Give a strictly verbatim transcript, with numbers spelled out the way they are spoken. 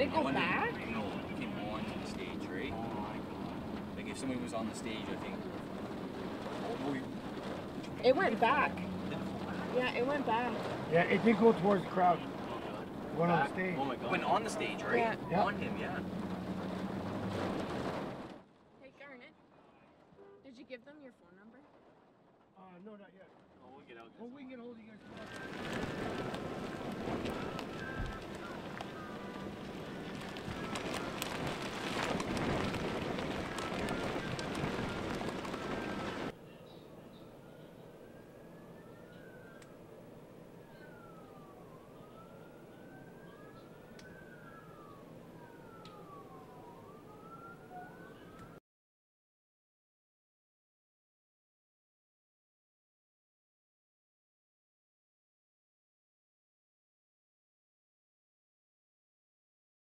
it go back? No, it came on to the stage, right? Like if somebody was on the stage, I think. It went back. Yeah, it went back. Yeah, it did go towards the crowd. Went on the stage. Oh my god. Went on the stage, right? Yeah. Yeah. On him, yeah. Hey, Garnet, did you give them your phone number? Uh, no, not yet. Oh, we'll get out. Well, we can get hold of you guys.